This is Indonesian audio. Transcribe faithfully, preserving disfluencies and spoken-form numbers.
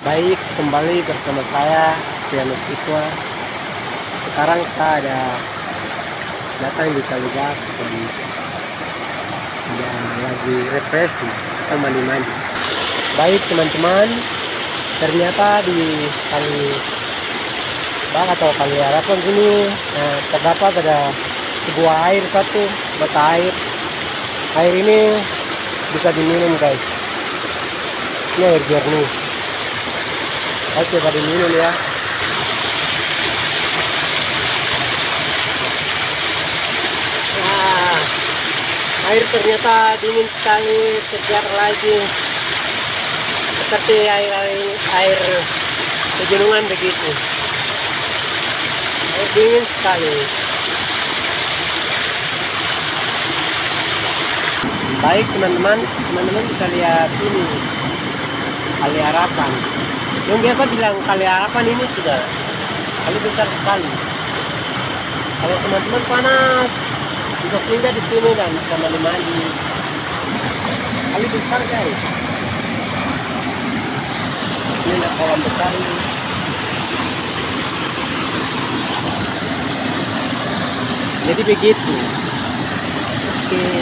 Baik, kembali bersama saya Piano Sitwa. Sekarang saya ada datang di Kaligat dan dan lagi refreshing atau mandi-mandi. Baik teman-teman, ternyata di Kali Bak atau Kali Harapan sini nah, terdapat ada sebuah air satu mata air. Air ini bisa diminum guys. Ini air jernih. Oke, coba diminum ya. Nah, air ternyata dingin sekali, segar lagi. Seperti air air, air pegunungan begitu. Air dingin sekali. Baik teman-teman, teman-teman bisa lihat ini Kali Harapan. Yang biasa bilang Kali Harapan ini sudah kali besar sekali. Kalau teman-teman panas bisa singgah di sini dan bisa mandi-mandi. Kali besar guys. Ini ada kolam besar ini. Jadi begitu. Oke.